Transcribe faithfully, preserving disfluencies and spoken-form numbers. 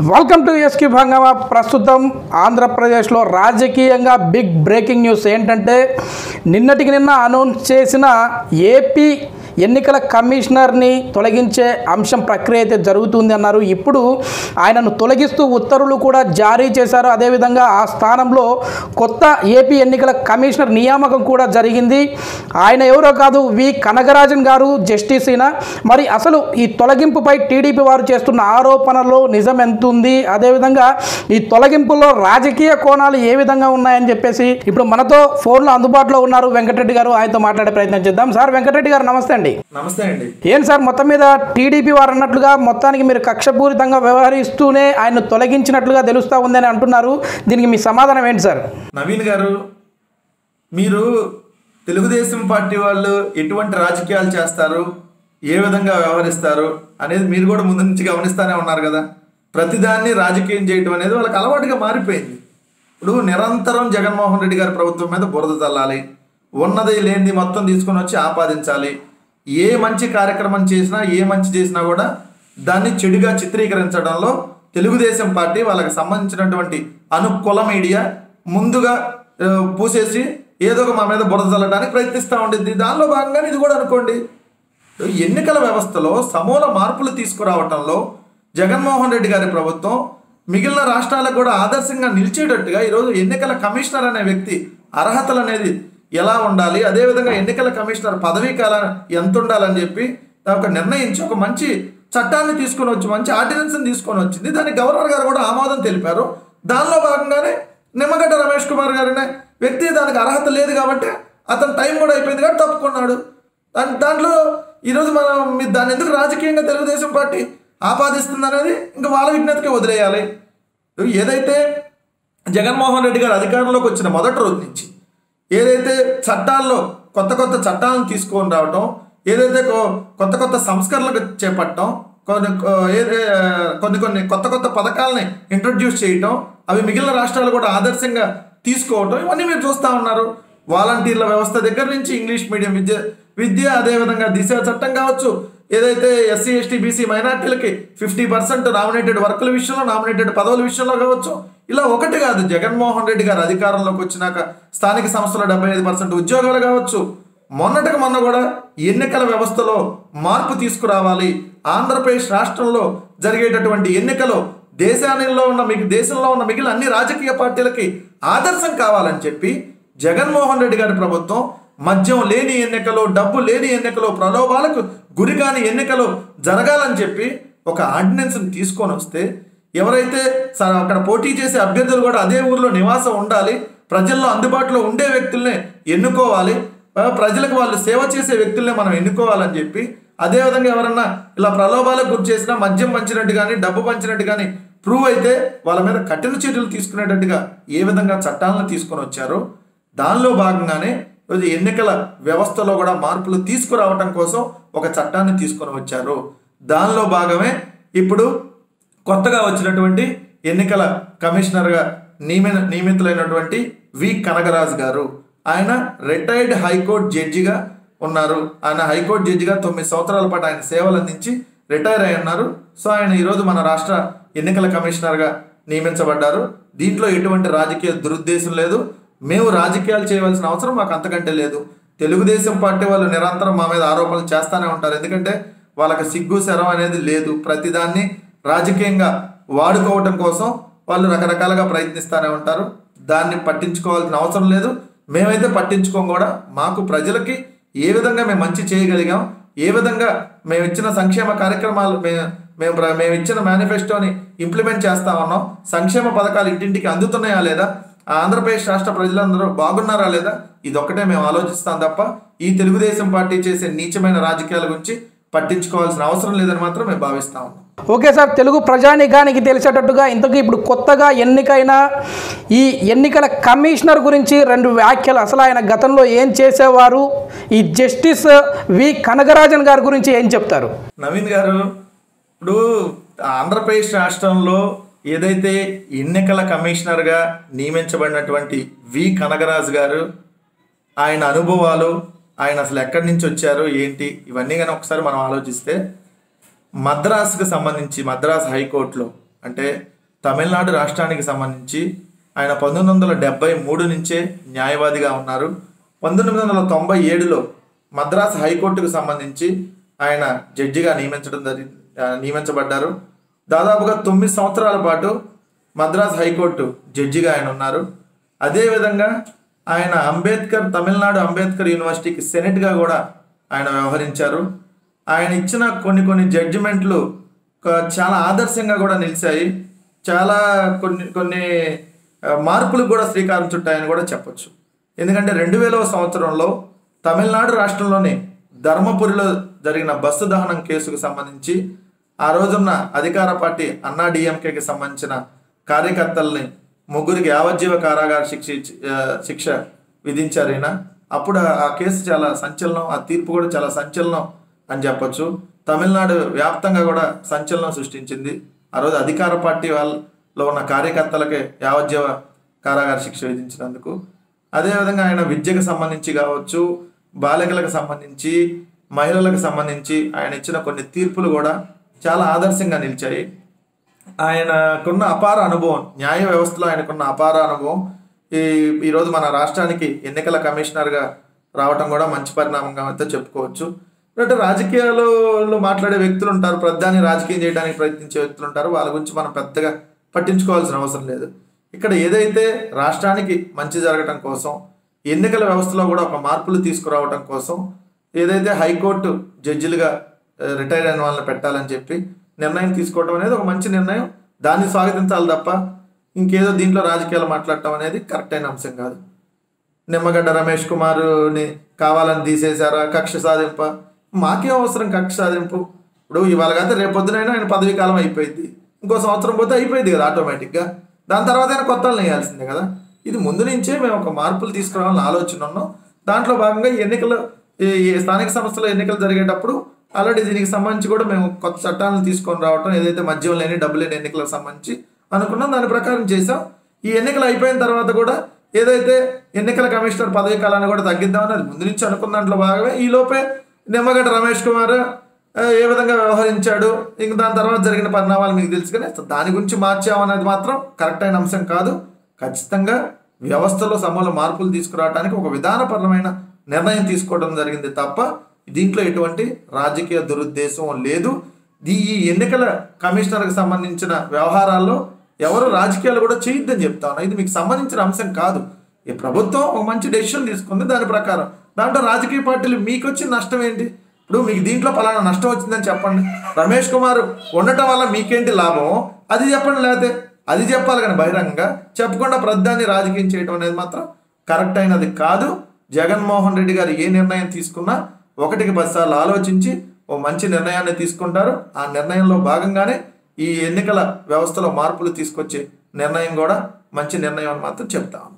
Welcome to SQ హంగామా. ప్రస్తుతం ఆంధ్రప్రదేశ్లో రాజకీయంగా బిగ్ బ్రేకింగ్ న్యూస్ ఏంటంటే నిన్నటికి నిన్న అనౌన్స్ చేసిన ఏపీ ఎన్నికల కమిషనర్ని తొలగించే అంశం ప్రక్రియ అయితే జరుగుతుంది అన్నారు. ఇప్పుడు ఆయనను తొలగిస్తూ ఉత్తర్వులు కూడా జారీ చేశారు. అదేవిధంగా ఆ స్థానంలో కొత్త ఏపీ ఎన్నికల కమిషనర్ నియామకం కూడా జరిగింది. ఆయన ఎవరో కాదు, వి కనగరాజన్ గారు, జస్టిస్ ఈయన. మరి అసలు ఈ తొలగింపుపై టీడీపీ వారు చేస్తున్న ఆరోపణలో నిజం ఎంత ఉంది, అదేవిధంగా ఈ తొలగింపులో రాజకీయ కోణాలు ఏ విధంగా ఉన్నాయని చెప్పేసి ఇప్పుడు మనతో ఫోన్లో అందుబాటులో ఉన్నారు వెంకటరెడ్డి గారు. ఆయనతో మాట్లాడే ప్రయత్నం చేద్దాం. సార్ వెంకటరెడ్డి గారు నమస్తే అండి. నమస్తే అండి. ఏం సార్, మొత్తం మీద టీడీపీ వారు అన్నట్లుగా మొత్తానికి మీరు కక్షపూరితంగా వ్యవహరిస్తూనే ఆయన తొలగించినట్లుగా తెలుస్తూ ఉందని అంటున్నారు. దీనికి మీ సమాధానం ఏంటి సార్? నవీన్ గారు, మీరు తెలుగుదేశం పార్టీ వాళ్ళు ఎటువంటి రాజకీయాలు చేస్తారు, ఏ విధంగా వ్యవహరిస్తారు అనేది మీరు కూడా ముందు నుంచి గమనిస్తూనే ఉన్నారు కదా. ప్రతిదాన్ని రాజకీయం చేయటం అనేది వాళ్ళకి అలవాటుగా మారిపోయింది. ఇప్పుడు నిరంతరం జగన్మోహన్ రెడ్డి గారి ప్రభుత్వం మీద బురద చల్లాలి, ఉన్నది లేనిది మొత్తం తీసుకొని వచ్చి ఆపాదించాలి. ఏ మంచి కార్యక్రమం చేసినా, ఏ మంచి చేసినా కూడా దాన్ని చెడుగా చిత్రీకరించడంలో తెలుగుదేశం పార్టీ వాళ్ళకి సంబంధించినటువంటి అనుకూల మీడియా ముందుగా పూసేసి ఏదో ఒక మా మీద బురద చల్లడానికి ప్రయత్నిస్తూ ఉండింది. దానిలో భాగంగానే ఇది కూడా అనుకోండి. ఎన్నికల వ్యవస్థలో సమూల మార్పులు తీసుకురావటంలో జగన్మోహన్ రెడ్డి గారి ప్రభుత్వం మిగిలిన రాష్ట్రాలకు కూడా ఆదర్శంగా నిలిచేటట్టుగా ఈరోజు ఎన్నికల కమిషనర్ అనే వ్యక్తి అర్హతలు అనేది ఎలా ఉండాలి, అదేవిధంగా ఎన్నికల కమిషనర్ పదవీ కాలం ఎంత ఉండాలని చెప్పి ఒక నిర్ణయించి ఒక మంచి చట్టాన్ని తీసుకొని వచ్చి మంచి ఆర్డినెన్స్ని తీసుకొని వచ్చింది. దానికి గవర్నర్ గారు కూడా ఆమోదం తెలిపారు. దానిలో భాగంగానే నిమ్మగడ్డ రమేష్ కుమార్ గారి వ్యక్తి దానికి అర్హత లేదు కాబట్టి అతని టైం కూడా అయిపోయింది కాబట్టి తప్పుకున్నాడు. దాని దాంట్లో ఈరోజు మనం దాన్ని ఎందుకు రాజకీయంగా తెలుగుదేశం పార్టీ ఆపాదిస్తుంది అనేది ఇంకా వాళ్ళ విజ్ఞతకి వదిలేయాలి. ఏదైతే జగన్మోహన్ రెడ్డి గారు అధికారంలోకి వచ్చిన మొదటి రోజు నుంచి ఏదైతే చట్టాల్లో కొత్త కొత్త చట్టాలను తీసుకొని రావటం, ఏదైతే కొత్త కొత్త సంస్కరణలకు చేపట్టడం, కొన్ని కొన్ని కొన్ని కొత్త కొత్త పథకాలని ఇంట్రడ్యూస్ చేయటం, అవి మిగిలిన రాష్ట్రాలు కూడా ఆదర్శంగా తీసుకోవటం, ఇవన్నీ మీరు చూస్తూ ఉన్నారు. వాలంటీర్ల వ్యవస్థ దగ్గర నుంచి ఇంగ్లీష్ మీడియం విద్య విద్య అదేవిధంగా దిశ చట్టం కావచ్చు, ఏదైతే ఎస్సీ ఎస్టీ బీసీ మైనార్టీలకి ఫిఫ్టీ పర్సెంట్ నామినేటెడ్ వర్కుల విషయంలో, నామినేటెడ్ పదవుల విషయంలో కావచ్చు. ఇలా ఒకటి కాదు, జగన్మోహన్ రెడ్డి గారు అధికారంలోకి వచ్చినాక స్థానిక సంస్థల డెబ్బై ఐదు పర్సెంట్ ఉద్యోగాలు కావచ్చు. మొన్నటికి మొన్న కూడా ఎన్నికల వ్యవస్థలో మార్పు తీసుకురావాలి, ఆంధ్రప్రదేశ్ రాష్ట్రంలో జరిగేటటువంటి ఎన్నికలు దేశాలలో ఉన్న మిగి దేశంలో ఉన్న మిగిలిన అన్ని రాజకీయ పార్టీలకి ఆదర్శం కావాలని చెప్పి జగన్మోహన్ రెడ్డి గారి ప్రభుత్వం మద్యం లేని ఎన్నికలు, డబ్బు లేని ఎన్నికలు, ప్రలోభాలకు గురికాని ఎన్నికలు జరగాలని చెప్పి ఒక ఆర్డినెన్స్ని తీసుకొని వస్తే, ఎవరైతే అక్కడ పోటీ చేసే అభ్యర్థులు కూడా అదే ఊర్లో నివాసం ఉండాలి, ప్రజల్లో అందుబాటులో ఉండే వ్యక్తుల్నే ఎన్నుకోవాలి, ప్రజలకు వాళ్ళు సేవ చేసే వ్యక్తుల్నే మనం ఎన్నుకోవాలని చెప్పి, అదేవిధంగా ఎవరన్నా ఇలా ప్రలోభాలకు గురి చేసినా మద్యం పంచినట్టు కానీ డబ్బు పంచినట్టు కానీ ప్రూవ్ అయితే వాళ్ళ మీద కఠిన చర్యలు తీసుకునేటట్టుగా ఏ విధంగా చట్టాలను తీసుకొని వచ్చారో దానిలో భాగంగానే ఈరోజు ఎన్నికల వ్యవస్థలో కూడా మార్పులు తీసుకురావటం కోసం ఒక చట్టాన్ని తీసుకొని వచ్చారు. దానిలో భాగమే ఇప్పుడు కొత్తగా వచ్చినటువంటి ఎన్నికల కమిషనర్గా నియమి నియమితులైనటువంటి వి కనగరాజు గారు. ఆయన రిటైర్డ్ హైకోర్టు జడ్జిగా ఉన్నారు. ఆయన హైకోర్టు జడ్జిగా తొమ్మిది సంవత్సరాల పాటు ఆయన సేవలు అందించి రిటైర్ అయి ఉన్నారు. సో ఆయన ఈరోజు మన రాష్ట్ర ఎన్నికల కమిషనర్గా నియమించబడ్డారు. దీంట్లో ఎటువంటి రాజకీయ దురుద్దేశం లేదు. మేము రాజకీయాలు చేయవలసిన అవసరం మాకు అంతకంటే లేదు. తెలుగుదేశం పార్టీ వాళ్ళు నిరంతరం మా మీద ఆరోపణలు చేస్తూనే ఉంటారు. ఎందుకంటే వాళ్ళకి సిగ్గు శరం అనేది లేదు. ప్రతిదాన్ని రాజకీయంగా వాడుకోవటం కోసం వాళ్ళు రకరకాలుగా ప్రయత్నిస్తూనే ఉంటారు. దాన్ని పట్టించుకోవాల్సిన అవసరం లేదు. మేమైతే పట్టించుకోం కూడా. మాకు ప్రజలకి ఏ విధంగా మేము మంచి చేయగలిగాం, ఏ విధంగా మేము ఇచ్చిన సంక్షేమ కార్యక్రమాలు మేము మేము మేము ఇచ్చిన మేనిఫెస్టోని ఇంప్లిమెంట్ చేస్తా ఉన్నాం, సంక్షేమ పథకాలు ఇంటింటికి అందుతున్నాయా లేదా, ఆంధ్రప్రదేశ్ రాష్ట్ర ప్రజలందరూ బాగున్నారా లేదా, ఇదొక్కటే మేము ఆలోచిస్తాం తప్ప ఈ తెలుగుదేశం పార్టీ చేసే నీచమైన రాజకీయాల గురించి పట్టించుకోవాల్సిన అవసరం లేదని మాత్రం మేము భావిస్తా ఉన్నాం. ఓకే సార్, తెలుగు ప్రజానికానికి తెలిసేటట్టుగా ఇంతకీ ఇప్పుడు కొత్తగా ఎన్నికైన ఈ ఎన్నికల కమిషనర్ గురించి రెండు వ్యాఖ్యలు, అసలు ఆయన గతంలో ఏం చేసేవారు, ఈ జస్టిస్ వి కనగరాజన్ గారి గురించి ఏం చెప్తారు? నవీన్ గారు, ఇప్పుడు ఆంధ్రప్రదేశ్ రాష్ట్రంలో ఏదైతే ఎన్నికల కమిషనర్గా నియమించబడినటువంటి వి కనగరాజు గారు, ఆయన అనుభవాలు, ఆయన అసలు ఎక్కడి నుంచి వచ్చారు ఏంటి, ఇవన్నీ కానీ ఒకసారి మనం ఆలోచిస్తే మద్రాసుకు సంబంధించి మద్రాస్ హైకోర్టులో అంటే తమిళనాడు రాష్ట్రానికి సంబంధించి ఆయన పంతొమ్మిది వందల డెబ్బై మూడు నుంచే న్యాయవాదిగా ఉన్నారు. పంతొమ్మిది వందల తొంభై ఏడులో మద్రాసు హైకోర్టుకు సంబంధించి ఆయన జడ్జిగా నియమించడం జరిగి నియమించబడ్డారు. దాదాపుగా తొమ్మిది సంవత్సరాల పాటు మద్రాసు హైకోర్టు జడ్జిగా ఆయన ఉన్నారు. అదేవిధంగా ఆయన అంబేద్కర్ తమిళనాడు అంబేద్కర్ యూనివర్సిటీకి సెనెట్గా కూడా ఆయన వ్యవహరించారు. ఆయన ఇచ్చిన కొన్ని కొన్ని జడ్జిమెంట్లు చాలా ఆదర్శంగా కూడా నిలిచాయి. చాలా కొన్ని కొన్ని మార్పులకు కూడా శ్రీకారం చుట్టాయని కూడా చెప్పొచ్చు. ఎందుకంటే రెండు వేలవ సంవత్సరంలో తమిళనాడు రాష్ట్రంలోని ధర్మపురిలో జరిగిన బస్సు దహనం కేసుకు సంబంధించి ఆ రోజున్న అధికార పార్టీ అన్నా డిఎంకేకి సంబంధించిన కార్యకర్తల్ని ముగ్గురికి యావజ్జీవ కారాగార శిక్ష శిక్ష విధించారు ఈయన. అప్పుడు ఆ కేసు చాలా సంచలనం, ఆ తీర్పు కూడా చాలా సంచలనం అని చెప్పొచ్చు. తమిళనాడు వ్యాప్తంగా కూడా సంచలనం సృష్టించింది. ఆ రోజు అధికార పార్టీ వాళ్ళలో ఉన్న కార్యకర్తలకే యావజ్జీవ కారాగార శిక్ష విధించినందుకు. అదేవిధంగా ఆయన విద్యకు సంబంధించి కావచ్చు, బాలికలకు సంబంధించి, మహిళలకు సంబంధించి ఆయన ఇచ్చిన కొన్ని తీర్పులు కూడా చాలా ఆదర్శంగా నిలిచాయి. ఆయనకున్న అపార అనుభవం, న్యాయ వ్యవస్థలో ఆయనకున్న అపార అనుభవం ఈ ఈరోజు మన రాష్ట్రానికి ఎన్నికల కమిషనర్గా రావటం కూడా మంచి పరిణామంగా అయితే చెప్పుకోవచ్చు. అంటే రాజకీయాలలో మాట్లాడే వ్యక్తులు ఉంటారు, ప్రధాని రాజకీయం చేయడానికి ప్రయత్నించే వ్యక్తులు ఉంటారు. వాళ్ళ గురించి మనం పెద్దగా పట్టించుకోవాల్సిన అవసరం లేదు. ఇక్కడ ఏదైతే రాష్ట్రానికి మంచి జరగటం కోసం, ఎన్నికల వ్యవస్థలో కూడా ఒక మార్పులు తీసుకురావటం కోసం ఏదైతే హైకోర్టు జడ్జిలుగా రిటైర్ అయిన వాళ్ళని పెట్టాలని చెప్పి నిర్ణయం తీసుకోవడం అనేది ఒక మంచి నిర్ణయం. దాన్ని స్వాగతించాలి తప్ప ఇంకేదో దీంట్లో రాజకీయాలు మాట్లాడటం అనేది కరెక్ట్ అయిన అంశం కాదు. నిమ్మగడ్డ రమేష్ కుమార్ని కావాలని తీసేశారా, కక్ష సాధింప, మాకేం అవసరం కక్ష సాధింపు? ఇప్పుడు ఇవాళ కాదు రేపొద్దునైనా ఆయన పదవీ కాలం అయిపోయింది, ఇంకో సంవత్సరం పోతే అయిపోయింది కదా ఆటోమేటిక్గా. దాని తర్వాత ఆయన కొత్తలు వేయాల్సిందే కదా. ఇది ముందు నుంచే మేము ఒక మార్పులు తీసుకురావాలని ఆలోచన ఉన్నాం. దాంట్లో భాగంగా ఎన్నికలు ఈ స్థానిక సంస్థల ఎన్నికలు జరిగేటప్పుడు ఆల్రెడీ దీనికి సంబంధించి కూడా మేము కొత్త చట్టాలను తీసుకొని రావటం, ఏదైతే మద్యం లేని డబ్బు లేని ఎన్నికలకు సంబంధించి అనుకున్నాం, దాని ప్రకారం చేసాం. ఈ ఎన్నికలు అయిపోయిన తర్వాత కూడా ఏదైతే ఎన్నికల కమిషనర్ పదవీ కాలాన్ని కూడా తగ్గిద్దామని అది ముందు నుంచి అనుకున్న దాంట్లో భాగమే ఈ లోపే నిమ్మగడ్డ రమేష్ కుమార్ ఏ విధంగా వ్యవహరించాడు, ఇంక దాని తర్వాత జరిగిన పరిణామాలు మీకు తెలుసు. కానీ దాని గురించి మార్చామనేది మాత్రం కరెక్ట్ అయిన అంశం కాదు. ఖచ్చితంగా వ్యవస్థలో సమూల మార్పులు తీసుకురావడానికి ఒక విధానపరమైన నిర్ణయం తీసుకోవడం జరిగింది తప్ప దీంట్లో ఎటువంటి రాజకీయ దురుద్దేశం లేదు. ఈ ఎన్నికల కమిషనర్కి సంబంధించిన వ్యవహారాల్లో ఎవరు రాజకీయాలు కూడా చేయొద్దని చెప్తా ఉన్నా. ఇది మీకు సంబంధించిన అంశం కాదు. ఈ ప్రభుత్వం ఒక మంచి డెసిషన్ తీసుకుంది, దాని ప్రకారం దాంట్లో రాజకీయ పార్టీలు మీకు వచ్చిన నష్టం ఏంటి? ఇప్పుడు మీకు దీంట్లో పలానా నష్టం వచ్చిందని చెప్పండి. రమేష్ కుమార్ ఉండటం వల్ల మీకేంటి లాభం అది చెప్పండి, లేకపోతే అది చెప్పాలి. కానీ బహిరంగంగా చెప్పకుండా ప్రధాన్ని రాజకీయం చేయడం అనేది మాత్రం కరెక్ట్ అయినది కాదు. జగన్మోహన్ రెడ్డి గారు ఏ నిర్ణయం తీసుకున్నా ఒకటికి పదిసార్లు ఆలోచించి ఓ మంచి నిర్ణయాన్ని తీసుకుంటారు. ఆ నిర్ణయంలో భాగంగానే ఈ ఎన్నికల వ్యవస్థలో మార్పులు తీసుకొచ్చే నిర్ణయం కూడా మంచి నిర్ణయం అని మాత్రం చెప్తాను.